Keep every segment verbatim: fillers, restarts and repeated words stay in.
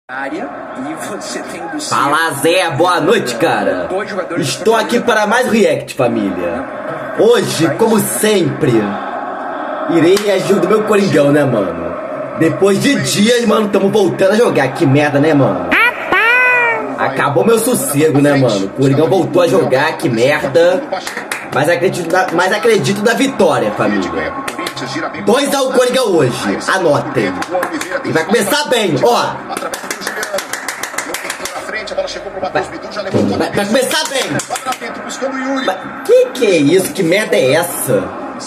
área e você tem do Fala Zé, boa noite, cara. Estou aqui para mais React, família. Hoje, como sempre, irei reagir do meu Coringão, né, mano? Depois de dias, mano, estamos voltando a jogar. Que merda, né, mano? Acabou meu sossego, né, mano? O Coringão voltou a jogar, que merda. Mas acredito na, mas acredito na vitória, família. dois a um Coringão hoje, anotem. E vai começar bem, ó. Vai, vai, vai começar bem. Mas, que que é isso? Que merda é essa?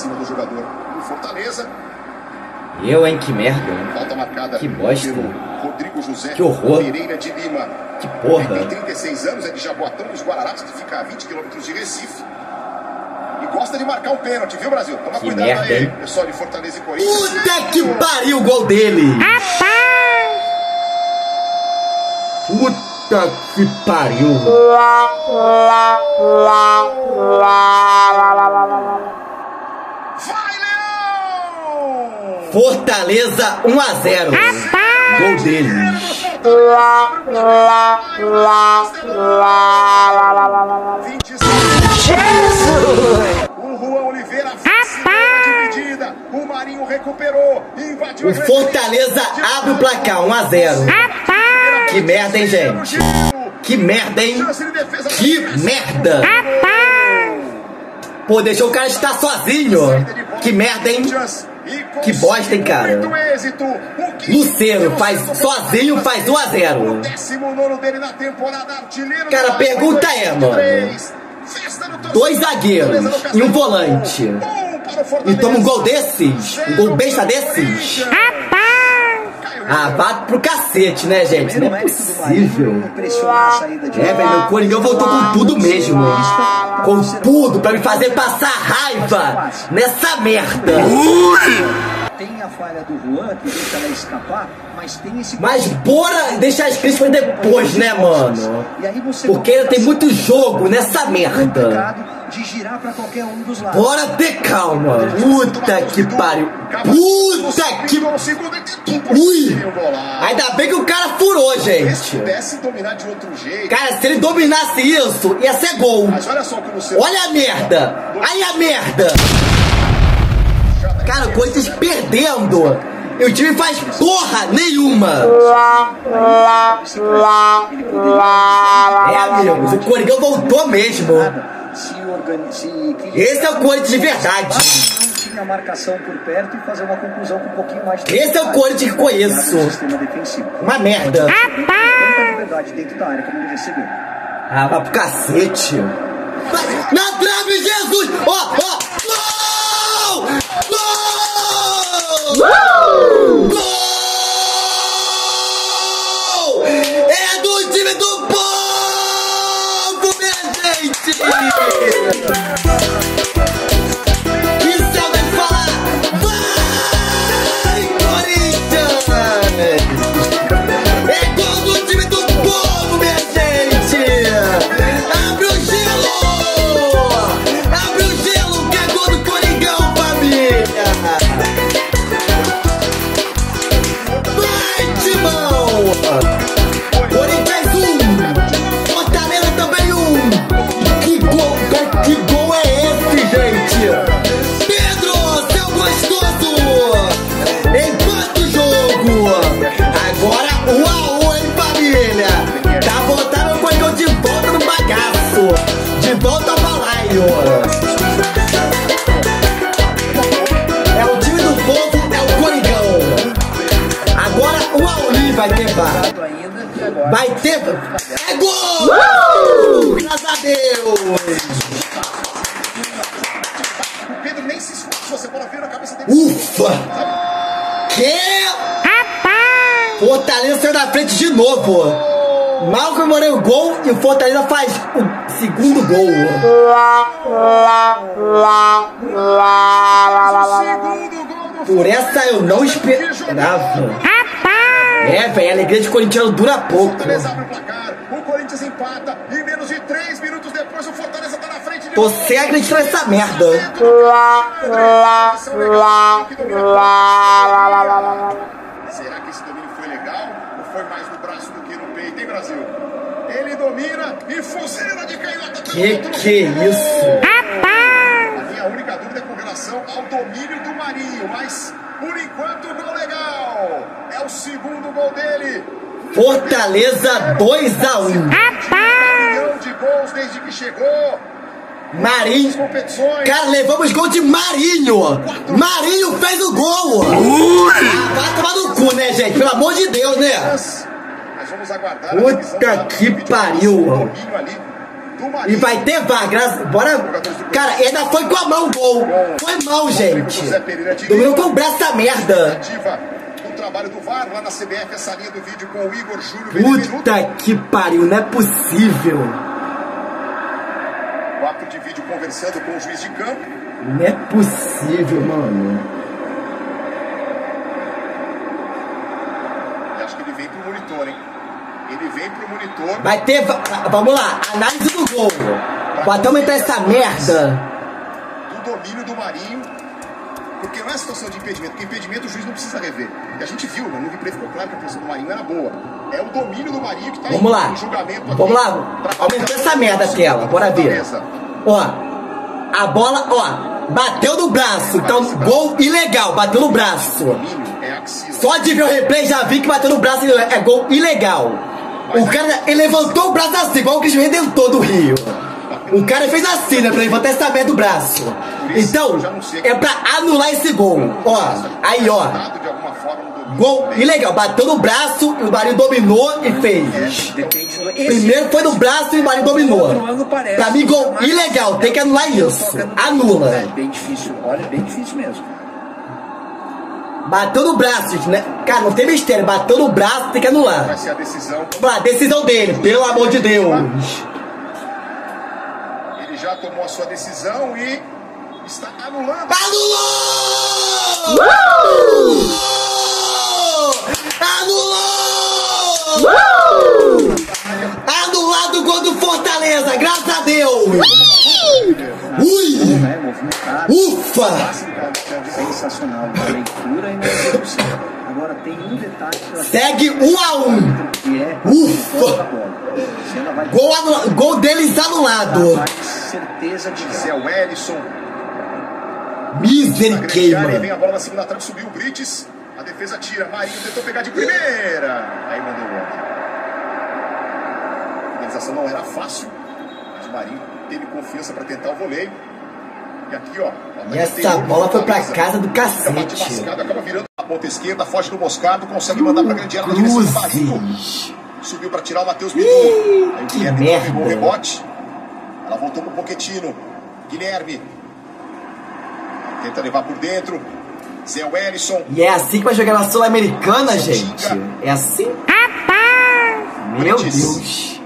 Eu, hein? Que merda. Que bosta. Que horror. Que porra. Tem trinta e seis anos, é de Jaboatão dos Guararapes, que fica a vinte quilômetros de Recife. E gosta de marcar um pênalti, viu, Brasil? Toma que cuidado merda, aí, hein? pessoal de Fortaleza e Corinthians. Puta que pariu o gol dele! Puta que pariu! Vai, Leão! Fortaleza um a zero. Gol dele. O Juan Oliveira fez dividida. O Marinho recuperou. Invadiu. O Fortaleza abre o placar um a zero. Que merda, hein, gente? Que merda, hein? Que merda! Pô, deixou o cara estar sozinho. Que merda, hein? Que bosta, hein, cara? Luceiro faz sozinho, faz um a zero. Cara, a pergunta é, mano. Dois zagueiros e um volante. E toma um gol desses? Um gol besta desses? Ah, bate pro cacete, né, gente? Não é possível. É, velho, meu Coringão voltou com tudo mesmo. Com tudo pra me fazer passar raiva nessa merda. Tem a falha do Juan, que deixa ela escapar, mas tem esse... Mas bora deixar as críticas depois, né, mano? Porque ainda tem muito jogo nessa merda. De girar pra qualquer um dos lados. Bora ter calma. Puta que pariu. Puta que... Ui. Ainda bem que o cara furou, gente. Cara, se ele dominasse isso, ia ser gol. Olha a merda. Aí a merda. Cara, o Corinthians perdendo. E o time faz porra nenhuma. É, amigos, o Coringão voltou mesmo. Esse é o Corinthians de verdade. A marcação por perto e fazer uma conclusão com um pouquinho mais de... Esse é o Corinthians que conheço. Uma merda. Tanta liberdade dentro da área como ele recebeu. Ah, vai pro cacete. Na trave, Jesus! Ó, oh, ó! Oh, gol! Gol! Gol! É do time do povo, minha gente! De volta ao balaio. É o time do povo, é o Coringão. Agora o Auli vai ter bar. Vai ter. É gol! Graças a Deus! O Pedro nem se esforça, você pode ver na cabeça dele. Ufa! Que? Fortaleza saiu na frente de novo. Mal comemorei o gol e o Fortaleza faz o segundo gol. Por essa eu não esperava. É, velho, a alegria de corintiano dura pouco. O Corinthians empata e menos de três minutos depois o Fortaleza tá na frente. Tô sem acreditar nessa merda. Será que esse domínio foi legal ou foi mais no braço? braço do que no peito, hein, Brasil? Ele domina e fuzila de canhota. Que que é isso? A minha única dúvida é com relação ao domínio do Marinho, mas por enquanto gol legal. É o segundo gol dele. Fortaleza dois a um. Milhão de gols desde que chegou. Marinho. Cara, levamos gol de Marinho. Marinho fez o gol. Ah, vai tomar no cu, né, gente? Pelo amor de Deus, né? Mas vamos aguardar. Puta que pariu. E vai ter vaga. Bora. Cara, ainda foi com a mão o gol. Foi mão, gente. Dominou com o braço essa merda. Trabalho do V A R lá na C B F, essa linha do vídeo com o Igor Júlio. Puta que pariu, não é possível. Quatro de vídeo conversando com o juiz de campo. Não é possível, mano. E acho que ele vem pro monitor, hein? Ele vem pro monitor. Vai ter. Vamos lá, análise do gol. Pode aumentar essa merda. Do domínio do Marinho. Porque não é situação de impedimento, porque impedimento o juiz não precisa rever. E a gente viu, no replay ficou claro que a posição do Marinho era boa. É o domínio do Marinho que tá Vamos lá. em julgamento aqui. Vamos lá, aumentou essa merda a tela, bora ver. Ó, a bola, ó, bateu no braço, então gol ilegal, bateu no braço. Só de ver o replay já vi que bateu no braço, é gol ilegal. O cara, ele levantou o braço assim, igual o Cristo Redentor do Rio. O cara fez assim, né, pra levantar essa merda do braço. Então, é pra anular esse gol. Ó, aí, ó. Gol ilegal, bateu no braço, o Marinho dominou e fez. Primeiro foi no braço e o Marinho dominou. Pra mim, gol ilegal, tem que anular isso. Anula. É bem difícil, olha, bem difícil mesmo. Bateu no braço, né? Cara, não tem mistério, bateu no braço, tem que anular. Vai ser a decisão. Vamos lá, decisão dele, pelo amor de Deus. Ele já tomou a sua decisão e está anulando. Anulou! Uh! Anulou! Uh! Anulado o gol do Fortaleza, graças a Deus! Ui! Ufa! Sensacional, a leitura e na execução. Agora tem um detalhe. Segue um a um. Que é Ufa! Gol, anula... gol deles anulado. Certeza de Zé Wellison. Misericórdia. Vem a bola na segunda trave, subiu o Brites. A defesa tira. Marinho tentou pegar de primeira. Aí mandou o outro. A organização não era fácil, mas o Marinho teve confiança para tentar o voleio. E aqui, ó. E essa bola foi pra casa do cacete. Mascado, acaba virando a ponta esquerda, foge do Moscardo, consegue mandar pra grande área na direção do Marinho. Subiu pra tirar o Matheus Bidu. Aí o Guilherme pegou o rebote. Ela voltou pro Pochettino. Guilherme. Tenta levar por dentro. Zé Wellison. E é assim que vai jogar na Sul-Americana, gente? É assim? Meu Deus.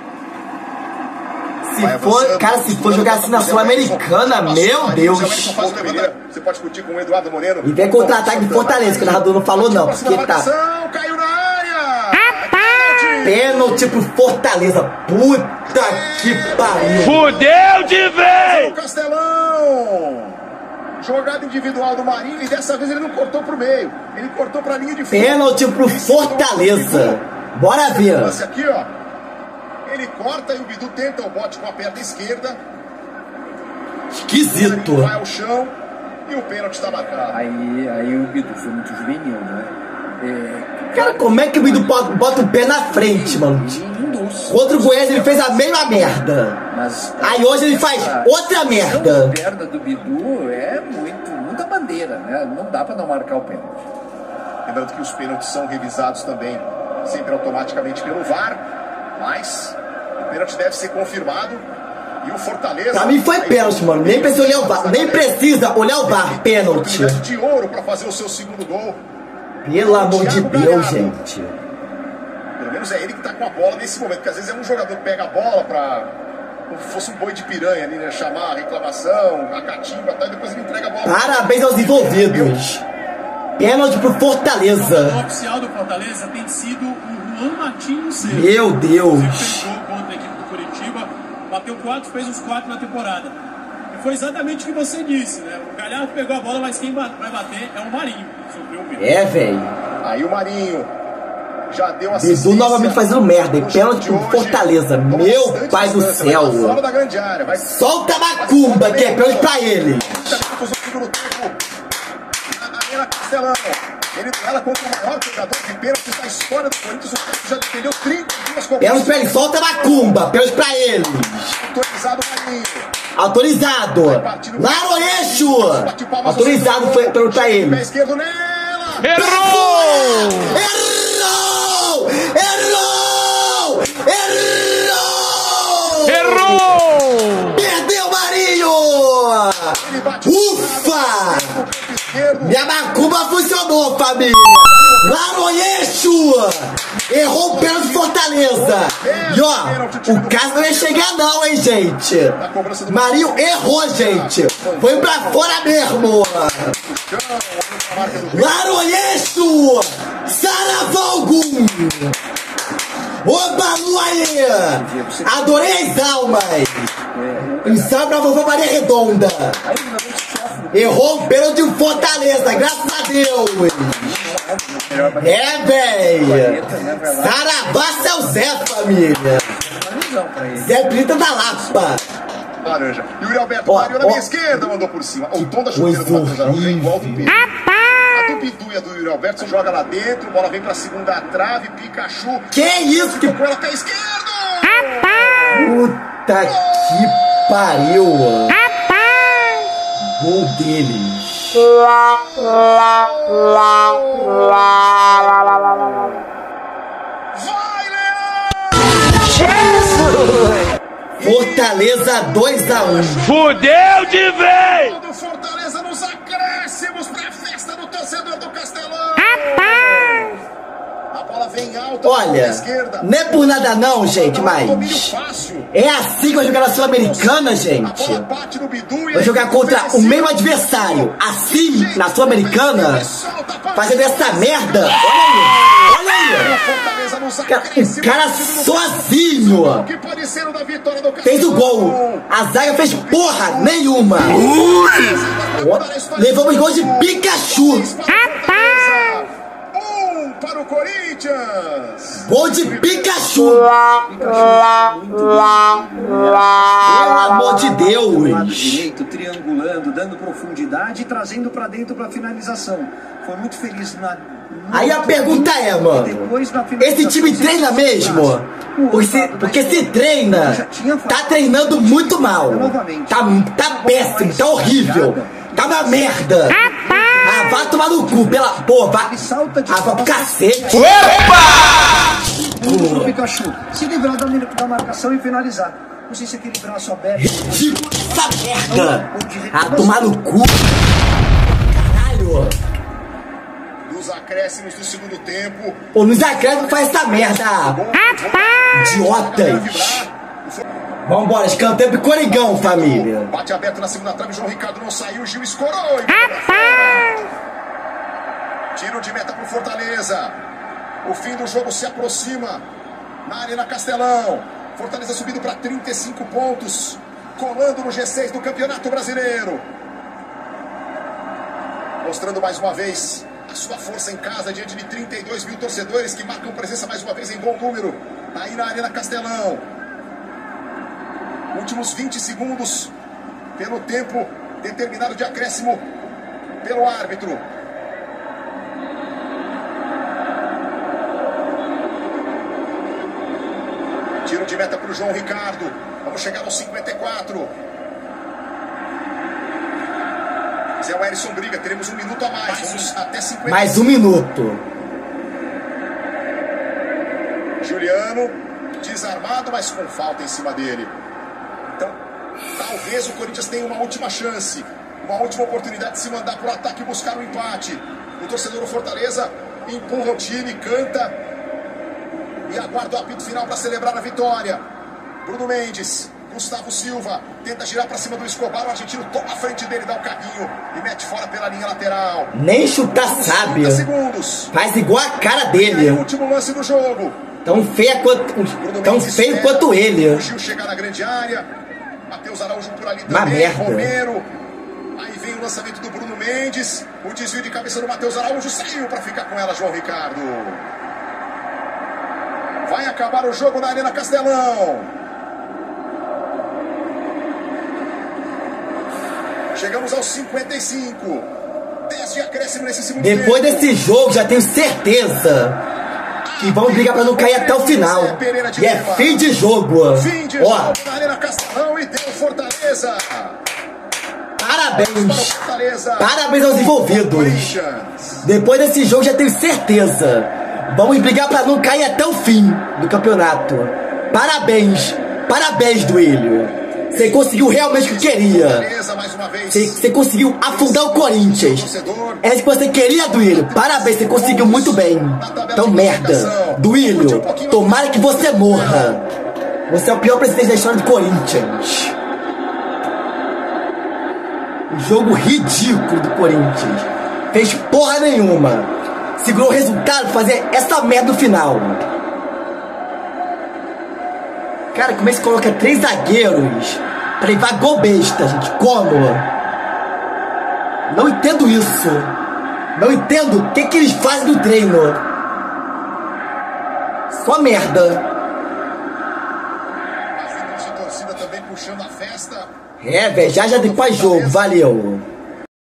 Se for, cara, se for jogar assim na Sul-Americana, meu Deus. Você pode curtir com o Eduardo Moreno. E vem contra-ataque de Fortaleza, que o narrador não falou não, porque tá... Caiu na área. Pênalti pro Fortaleza. Puta que pariu. Fudeu de vez! Castelão. Jogada individual do Marinho e dessa vez ele não cortou pro meio. Ele cortou pra linha de fundo. Pênalti pro Fortaleza. Bora ver. Aqui, ó. Ele corta e o Bidu tenta o bote com a perna esquerda. Esquisito. Vai ao chão e o pênalti está marcado. Aí, aí o Bidu foi muito juvenil, né? É, cara, como é que o Bidu bota o pé na frente, mano? Contra o Goiás ele fez a mesma merda. Mas, aí hoje ele faz a, outra merda. A perna do Bidu é muito, muita bandeira, né? Não dá pra não marcar o pênalti. Lembrando que os pênaltis são revisados também, sempre automaticamente pelo V A R. Mas o pênalti deve ser confirmado. E o Fortaleza... Pra mim foi pênalti, mano. Nem precisa olhar o V A R. Nem precisa olhar o V A R. Pênalti. De ouro pra fazer o seu segundo gol. Pelo amor de Deus, gente. Pelo menos é ele que tá com a bola nesse momento. Porque às vezes é um jogador que pega a bola pra... como se fosse um boi de piranha ali, né? Chamar a reclamação, a catimba, tá? E depois ele entrega a bola. Parabéns aos envolvidos. Pênalti pro Fortaleza. O oficial do Fortaleza tem sido o Juan Martins Cedo. Meu Deus. Ele fez gol contra a equipe do Curitiba, bateu quatro, fez os quatro na temporada. E foi exatamente o que você disse, né? O Galhardo pegou a bola, mas quem vai bater é o Marinho. Sofreu o pênalti. É, velho. Aí o Marinho. Já deu Bidu novamente fazendo merda. E pênalti pro Fortaleza. Meu pai do céu. Solta a macumba, que é pênalti pra ele. Arena Castelão. Ele duela contra o maior jogador de pênaltis da história do Corinthians. O Corinthians já defendeu trinta e duas competições. Pênalti pra ele, solta a macumba. Pênalti pra ele. Autorizado Marinho. Autorizado. Laroeixo. Autorizado foi pênalti pra ele. Pé esquerdo nela. Errou! Errou! Errou! Errou! Errou! Perdeu Marinho! Ufa! Minha macumba funcionou, família! Laroeixo! Errou o pênalti de Fortaleza! E ó, o caso não ia chegar não, hein, gente? Marinho errou, gente! Foi pra fora mesmo! Laroeixo! Saravalgum! Opa, Luaê! Adorei as almas! Um salve pra vovó Maria Redonda! Errou o pênalti de Fortaleza, graças a Deus! É, véi! Saravá seu Zé, família! Zé Brita da Lapa! Laranja. E o Yuri Alberto Marinho na minha esquerda mandou por cima. O tom da chuteira do Matheus Araújo é igual ao do Pedro. A do Bidu e a do Yuri Alberto joga lá dentro, bola vem pra segunda trave, Pikachu. Que isso? Que... com ela pé esquerdo! Puta que pariu! Gol deles! Vai, Leão! Jesus! Fortaleza dois a um. Fudeu de vez! Do Fortaleza nos acréscimos pra festa do torcedor do Castelão. A bola vem alta. Olha, esquerda. não é por nada não, gente, mas é assim que vai jogar na Sul-Americana, gente. Vai jogar contra o mesmo adversário, assim, na Sul-Americana, fazendo essa merda. Olha aí, olha aí. O cara sozinho fez o gol. A zaga fez porra nenhuma. Levamos gol de Pikachu. Um para o Corinthians. Gol de Pikachu. Pelo amor de Deus. Lado direito, triangulando, dando profundidade e trazendo pra dentro pra finalização. Foi muito feliz na... Aí a pergunta é, mano, esse time treina mesmo? Porque se, porque se treina, tá treinando muito mal. Tá, tá péssimo, tá horrível. Tá uma merda. Ah, vai tomar no cu, pela porra. Vai, ah, vai pro cacete. Opa! O Pikachu se livrar da, da marcação e finalizar. Não sei se aquele braço aberto. Essa merda. Ah, tomar no cu. Caralho. Nos acréscimos do segundo tempo. Pô, nos acréscimos faz essa merda. Idiotas. Vambora, escanteio pro Coringão, família. Bate aberto na segunda trave, João Ricardo não saiu, Gil escorou. Tiro de meta pro Fortaleza. O fim do jogo se aproxima na Arena Castelão. Fortaleza subindo para trinta e cinco pontos, colando no G seis do Campeonato Brasileiro. Mostrando mais uma vez a sua força em casa diante de trinta e dois mil torcedores que marcam presença mais uma vez em bom número aí na Arena Castelão. Últimos vinte segundos pelo tempo determinado de acréscimo pelo árbitro. Tiro de meta para o João Ricardo. Vamos chegar aos cinquenta e quatro. Zé Wellison briga, teremos um minuto a mais. Vamos até cinquenta. Mais um minuto. Juliano, desarmado, mas com falta em cima dele. Então, talvez o Corinthians tenha uma última chance, uma última oportunidade de se mandar para o ataque e buscar um empate. O torcedor do Fortaleza empurra o time, canta e aguarda o apito final para celebrar a vitória. Bruno Mendes, Gustavo Silva, tenta girar para cima do Escobar, o argentino toma a frente dele, dá o carrinho e mete fora pela linha lateral. Nem chutar sabe. Faz igual a cara dele. É o último lance do jogo. Tão feio quanto, tão feio quanto ele. O Gil chegar na grande área. Matheus Araújo por ali Uma também. merda. Romero. Aí vem o lançamento do Bruno Mendes. O desvio de cabeça do Matheus Araújo saiu para ficar com ela, João Ricardo. Vai acabar o jogo na Arena Castelão. Chegamos aos cinquenta e cinco. dez de acréscimo nesse segundo tempo. Depois desse jogo, já tenho certeza que vão brigar pra não cair até o final. E é fim de jogo. Fim de Ó, jogo na Arena Castelão e deu Fortaleza. parabéns. Parabéns aos envolvidos. Depois desse jogo, já tenho certeza. Vamos brigar pra não cair até o fim do campeonato. Parabéns. Parabéns, Duílio. Você conseguiu realmente o que queria. Você, você conseguiu afundar o Corinthians. É isso que você queria, Duílio. Parabéns, você conseguiu muito bem. Então, merda. Duílio, tomara que você morra. Você é o pior presidente da história do Corinthians. Um jogo ridículo do Corinthians. Fez porra nenhuma. Segurou o resultado pra fazer essa merda no final. Cara, como é que se coloca três zagueiros pra levar gol besta, gente? Como? Não entendo isso. Não entendo o que que eles fazem no treino. Só merda. A torcida também puxando a festa. É, velho, já já depois jogo. Valeu.